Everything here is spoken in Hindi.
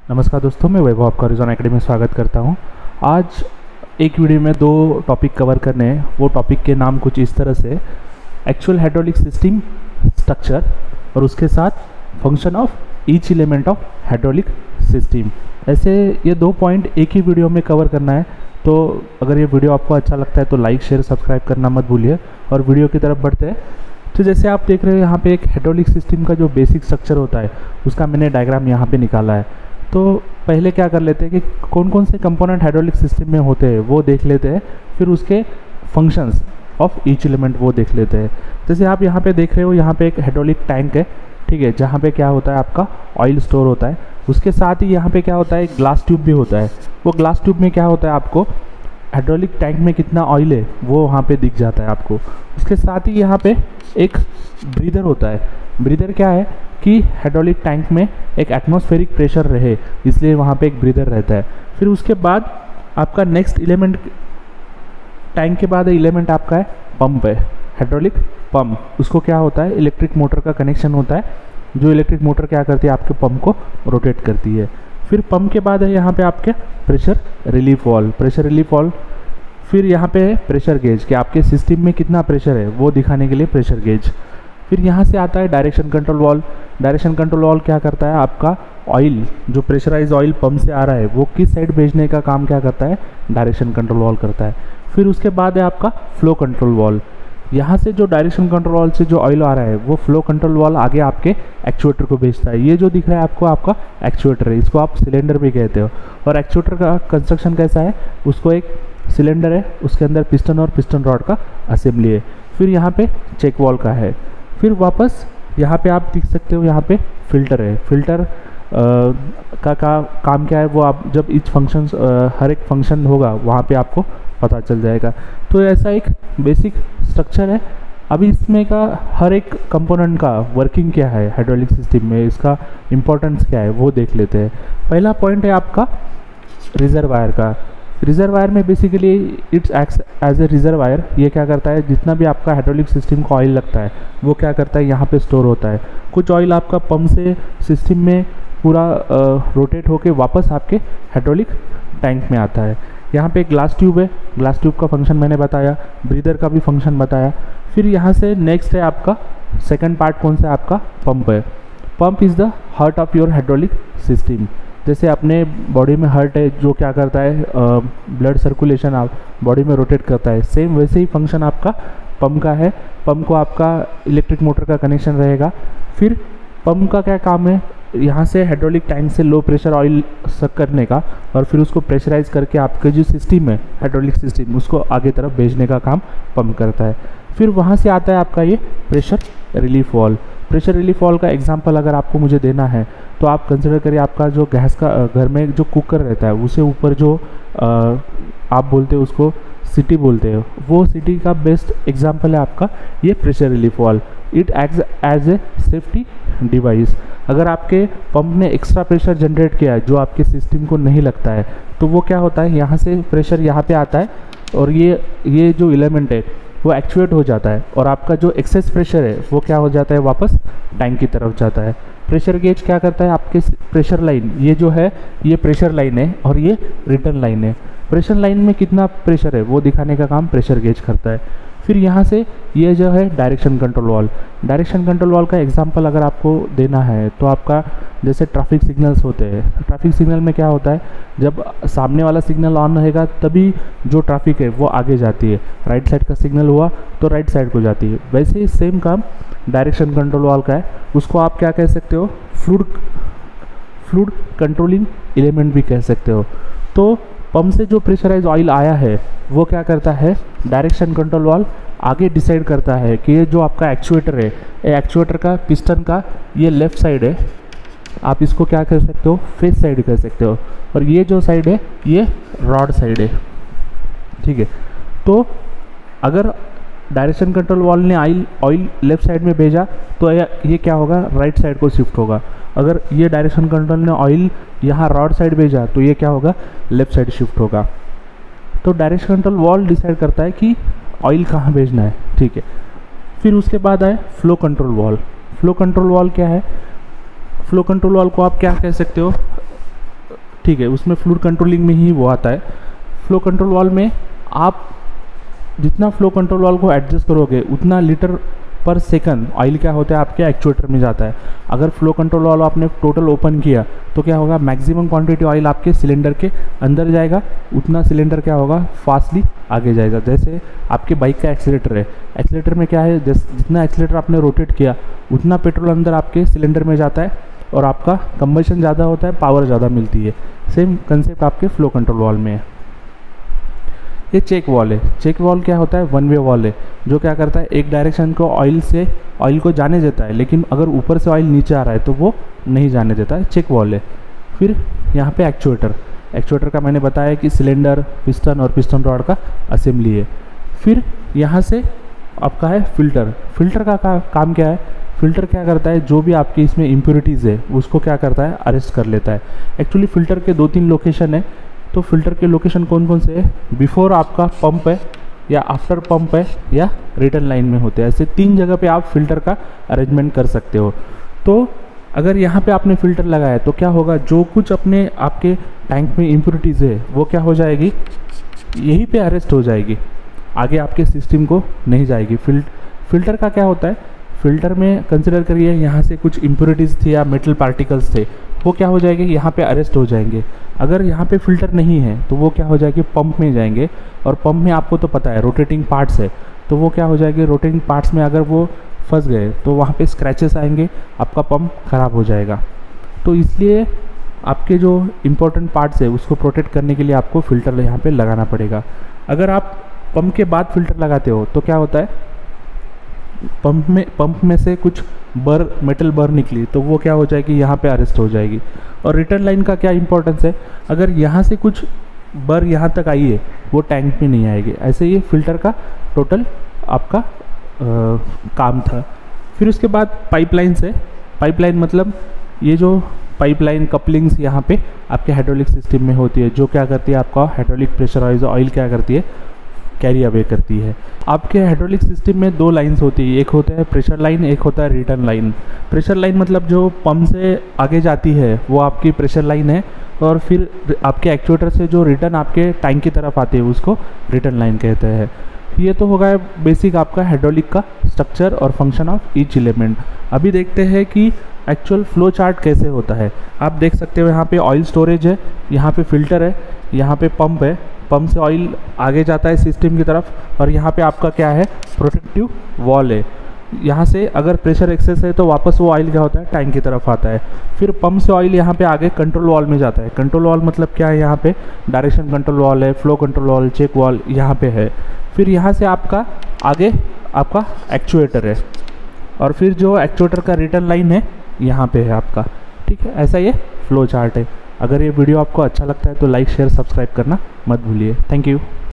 नमस्कार दोस्तों, मैं वैभव आपका हॉरिज़ॉन एकेडमी में स्वागत करता हूं। आज एक वीडियो में दो टॉपिक कवर करने हैं। वो टॉपिक के नाम कुछ इस तरह से एक्चुअल हाइड्रोलिक सिस्टम स्ट्रक्चर और उसके साथ function of each element of hydraulic system. ऐसे ये दो पॉइंट एक ही वीडियो में कवर करना है। तो अगर ये वीडियो आपको अच्छा लगता है तो लाइक शेयर सब्सक्राइब करना मत भूलिए और वीडियो की तरफ बढ़ते हैं। तो जैसे आप देख रहे हो यहाँ पे एक हाइड्रोलिक सिस्टम का जो बेसिक स्ट्रक्चर होता है उसका मैंने डायग्राम यहाँ पे निकाला है। तो पहले क्या कर लेते हैं कि कौन कौन से कंपोनेंट हाइड्रोलिक सिस्टम में होते हैं वो देख लेते हैं, फिर उसके फंक्शंस ऑफ ईच एलिमेंट वो देख लेते हैं। जैसे आप यहाँ पे देख रहे हो, यहाँ पे एक हाइड्रोलिक टैंक है, ठीक है, जहाँ पे क्या होता है आपका ऑयल स्टोर होता है। उसके साथ ही यहाँ पे क्या होता है, ग्लास ट्यूब भी होता है। वो ग्लास ट्यूब में क्या होता है, आपको हाइड्रोलिक टैंक में कितना ऑयल है वो वहाँ पे दिख जाता है आपको। उसके साथ ही यहाँ पे एक ब्रीदर होता है। ब्रीदर क्या है कि हाइड्रोलिक टैंक में एक एटमॉस्फेरिक प्रेशर रहे, इसलिए वहाँ पे एक ब्रीदर रहता है। फिर उसके बाद आपका नेक्स्ट एलिमेंट, टैंक के बाद एलिमेंट आपका है पंप है, हाइड्रोलिक पंप। उसको क्या होता है, इलेक्ट्रिक मोटर का कनेक्शन होता है, जो इलेक्ट्रिक मोटर क्या करती है, आपके पंप को रोटेट करती है। फिर पंप के बाद है यहाँ पे आपके pressure relief valve, pressure relief valve. फिर यहाँ पे है प्रेशर गेज, कि आपके सिस्टम में कितना प्रेशर है वो दिखाने के लिए प्रेशर गेज। फिर यहाँ से आता है direction control valve. Direction control valve क्या करता है, आपका ऑयल जो प्रेशराइज ऑयल पंप से आ रहा है वो किस साइड भेजने का काम क्या करता है, डायरेक्शन कंट्रोल वाल्व करता है। फिर उसके बाद है आपका फ्लो कंट्रोल वाल्व। यहाँ से जो डायरेक्शन कंट्रोल वाल्व से जो ऑयल आ रहा है वो फ्लो कंट्रोल वाल्व आगे आपके एक्चुएटर को भेजता है। ये जो दिख रहा है आपको, आपका एक्चुएटर है, इसको आप सिलेंडर भी कहते हो। और एक्चुएटर का कंस्ट्रक्शन कैसा है, उसको एक सिलेंडर है, उसके अंदर पिस्टन और पिस्टन रॉड का असेंबली है। फिर यहाँ पे चेक वाल्व का है। फिर वापस यहाँ पे आप देख सकते हो, यहाँ पे फिल्टर है। फिल्टर का काम क्या है वो आप जब इच फंक्शन हर एक फंक्शन होगा वहाँ पे आपको पता चल जाएगा। तो ऐसा एक बेसिक स्ट्रक्चर है। अभी इसमें का हर एक कंपोनेंट का वर्किंग क्या है हाइड्रोलिक सिस्टम में, इसका इम्पोर्टेंस क्या है वो देख लेते हैं। पहला पॉइंट है आपका रिजर्वायर का। रिजर्वायर में basically it's acts as a reservoir. ये क्या करता है, जितना भी आपका हाइड्रोलिक सिस्टम का ऑयल लगता है वो क्या करता है, यहाँ पे स्टोर होता है। कुछ ऑयल आपका पंप से सिस्टम में पूरा रोटेट होके वापस आपके हाइड्रोलिक टैंक में आता है। यहाँ पे ग्लास ट्यूब है, ग्लास ट्यूब का फंक्शन मैंने बताया, ब्रीदर का भी फंक्शन बताया। फिर यहाँ से नेक्स्ट है आपका सेकंड पार्ट कौन सा है, आपका पंप है। Pump is the heart of your hydraulic system. जैसे अपने बॉडी में हार्ट है जो क्या करता है, ब्लड सर्कुलेशन आप बॉडी में रोटेट करता है, सेम वैसे ही फंक्शन आपका पंप का है। पंप को आपका इलेक्ट्रिक मोटर का कनेक्शन रहेगा। फिर पंप का क्या काम है, यहाँ से हाइड्रोलिक टैंक से लो प्रेशर ऑयल सक करने का और फिर उसको प्रेशराइज करके आपके जो सिस्टम है हाइड्रोलिक सिस्टम उसको आगे तरफ भेजने का काम पंप करता है। फिर वहाँ से आता है आपका ये pressure relief valve. Pressure relief valve का एग्जांपल अगर आपको मुझे देना है तो आप कंसिडर करिए, आपका जो गैस का घर में जो कुकर रहता है उसे ऊपर जो आप बोलते हो उसको सिटी बोलते हो, वो सिटी का बेस्ट एग्जांपल है आपका ये pressure relief valve. It acts as a safety device. अगर आपके पंप ने एक्स्ट्रा प्रेशर जनरेट किया है जो आपके सिस्टम को नहीं लगता है तो वो क्या होता है, यहाँ से प्रेशर यहाँ पे आता है और ये जो एलिमेंट है वो एक्चुएट हो जाता है और आपका जो एक्सेस प्रेशर है वो क्या हो जाता है, वापस टैंक की तरफ जाता है। प्रेशर गेज क्या करता है, आपके प्रेशर लाइन ये जो है ये प्रेशर लाइन है और ये रिटर्न लाइन है। प्रेशर लाइन में कितना प्रेशर है वो दिखाने का काम प्रेशर गेज करता है। फिर यहाँ से ये जो है direction control valve. Direction control valve का एग्जांपल अगर आपको देना है तो आपका जैसे ट्रैफिक सिग्नल्स होते हैं, ट्रैफिक सिग्नल में क्या होता है, जब सामने वाला सिग्नल ऑन रहेगा तभी जो ट्रैफिक है वो आगे जाती है। राइट साइड का सिग्नल हुआ तो राइट साइड को जाती है। वैसे ही सेम काम डायरेक्शन कंट्रोल वाल्व का है। उसको आप क्या कह सकते हो, फ्लूइड कंट्रोलिंग एलिमेंट भी कह सकते हो। तो पंप से जो प्रेशराइज ऑयल आया है वो क्या करता है, डायरेक्शन कंट्रोल वाल्व आगे डिसाइड करता है कि ये जो आपका एक्चुएटर है, ये एक्चुएटर का पिस्टन का ये लेफ़्ट साइड है, आप इसको क्या कह सकते हो, फेस साइड कह सकते हो, और ये जो साइड है ये रॉड साइड है, ठीक है। तो अगर डायरेक्शन कंट्रोल वाल्व ने ऑयल लेफ़्ट साइड में भेजा तो ये क्या होगा, राइट साइड को शिफ्ट होगा। अगर ये डायरेक्शन कंट्रोल ने ऑयल यहाँ रॉड साइड भेजा तो ये क्या होगा, लेफ़्ट साइड शिफ्ट होगा। तो डायरेक्शन कंट्रोल वाल्व डिसाइड करता है कि ऑयल कहाँ भेजना है, ठीक है। फिर उसके बाद आए flow control valve. Flow control valve क्या है, फ्लो कंट्रोल वाल्व को आप क्या कह सकते हो, ठीक है, उसमें फ्लूइड कंट्रोलिंग में ही वो आता है। फ्लो कंट्रोल वाल्व में आप जितना फ्लो कंट्रोल वाल्व को एडजस्ट करोगे उतना लीटर पर सेकंड ऑयल क्या होता है आपके एक्चुएटर में जाता है। अगर फ्लो कंट्रोल वाल्व आपने टोटल ओपन किया तो क्या होगा, मैक्सिमम क्वांटिटी ऑयल आपके सिलेंडर के अंदर जाएगा, उतना सिलेंडर क्या होगा फास्टली आगे जाएगा। जैसे आपके बाइक का एक्सीलेटर है, एक्सीलेटर में क्या है, जितना एक्सीलेटर आपने रोटेट किया उतना पेट्रोल अंदर आपके सिलेंडर में जाता है और आपका कंबशन ज़्यादा होता है, पावर ज़्यादा मिलती है। सेम कंसेप्ट आपके फ्लो कंट्रोल वाल्व में है। ये चेक वॉल है। चेक वॉल क्या होता है, वन वे वॉल है, जो क्या करता है एक डायरेक्शन को ऑयल को जाने देता है, लेकिन अगर ऊपर से ऑयल नीचे आ रहा है तो वो नहीं जाने देता है, चेक वॉल है। फिर यहाँ पे एक्चुएटर का मैंने बताया कि सिलेंडर, पिस्टन और पिस्टन रॉड का असेंबली है। फिर यहाँ से आपका है फिल्टर का काम क्या है, फिल्टर क्या करता है, जो भी आपकी इसमें इम्प्योरिटीज़ है उसको क्या करता है, अरेस्ट कर लेता है। एक्चुअली फ़िल्टर के 2-3 लोकेशन है, तो फिल्टर के लोकेशन कौन कौन से है, बिफोर आपका पंप है या आफ्टर पंप है या रिटर्न लाइन में होते हैं। ऐसे 3 जगह पे आप फिल्टर का अरेंजमेंट कर सकते हो। तो अगर यहाँ पे आपने फ़िल्टर लगाया तो क्या होगा, जो कुछ अपने आपके टैंक में इम्प्योरिटीज़ है वो क्या हो जाएगी, यहीं पे अरेस्ट हो जाएगी, आगे आपके सिस्टम को नहीं जाएगी। फिल्टर का क्या होता है, फिल्टर में कंसिडर करिए यहाँ से कुछ इम्प्योरिटीज़ थी या मेटल पार्टिकल्स थे, वो क्या हो जाएंगे, यहाँ पे अरेस्ट हो जाएंगे। अगर यहाँ पे फ़िल्टर नहीं है तो वो क्या हो जाएगी, पंप में जाएंगे, और पंप में आपको तो पता है रोटेटिंग पार्ट्स है, तो वो क्या हो जाएगी, रोटेटिंग पार्ट्स में अगर वो फंस गए तो वहाँ पे स्क्रैचेस आएंगे, आपका पंप ख़राब हो जाएगा। तो इसलिए आपके जो इम्पोर्टेंट पार्ट्स है उसको प्रोटेक्ट करने के लिए आपको फ़िल्टर यहाँ पे लगाना पड़ेगा। अगर आप पंप के बाद फ़िल्टर लगाते हो तो क्या होता है, पंप में से कुछ मेटल बर निकली तो वो क्या हो जाएगी, यहाँ पे अरेस्ट हो जाएगी। और रिटर्न लाइन का क्या इंपॉर्टेंस है, अगर यहाँ से कुछ बर यहाँ तक आई है वो टैंक में नहीं आएगी। ऐसे ये फिल्टर का टोटल आपका काम था। फिर उसके बाद पाइपलाइंस है। पाइपलाइन मतलब ये जो पाइपलाइन कपलिंग्स यहाँ पे आपके हाइड्रोलिक सिस्टम में होती है, जो क्या करती है, आपका हाइड्रोलिक प्रेशराइज ऑयल क्या करती है, कैरी अवे करती है। आपके हाइड्रोलिक सिस्टम में 2 लाइंस होती है, एक होता है प्रेशर लाइन, एक होता है रिटर्न लाइन। प्रेशर लाइन मतलब जो पंप से आगे जाती है वो आपकी प्रेशर लाइन है, और फिर आपके एक्चुएटर से जो रिटर्न आपके टैंक की तरफ आती है उसको रिटर्न लाइन कहते हैं। ये तो होगा बेसिक आपका हाइड्रोलिक का स्ट्रक्चर और फंक्शन ऑफ ईच एलिमेंट। अभी देखते हैं कि एक्चुअल फ्लो चार्ट कैसे होता है। आप देख सकते हो यहाँ पे ऑयल स्टोरेज है, यहाँ पे फिल्टर है, यहाँ पे पंप है, पंप से ऑयल आगे जाता है सिस्टम की तरफ, और यहाँ पे आपका क्या है, प्रोटेक्टिव वॉल है। यहाँ से अगर प्रेशर एक्सेस है तो वापस वो ऑयल क्या होता है, टैंक की तरफ आता है। फिर पंप से ऑयल यहाँ पे आगे कंट्रोल वॉल में जाता है। कंट्रोल वॉल मतलब क्या है, यहाँ पे डायरेक्शन कंट्रोल वॉल है, flow control valve, check valve यहाँ पे है। फिर यहाँ से आपका आगे आपका एक्चुएटर है, और फिर जो एक्चुएटर का रिटर्न लाइन है यहाँ पे है आपका। ठीक है, ऐसा ये फ्लो चार्ट है। अगर ये वीडियो आपको अच्छा लगता है तो लाइक, शेयर, सब्सक्राइब करना मत भूलिए। Thank you.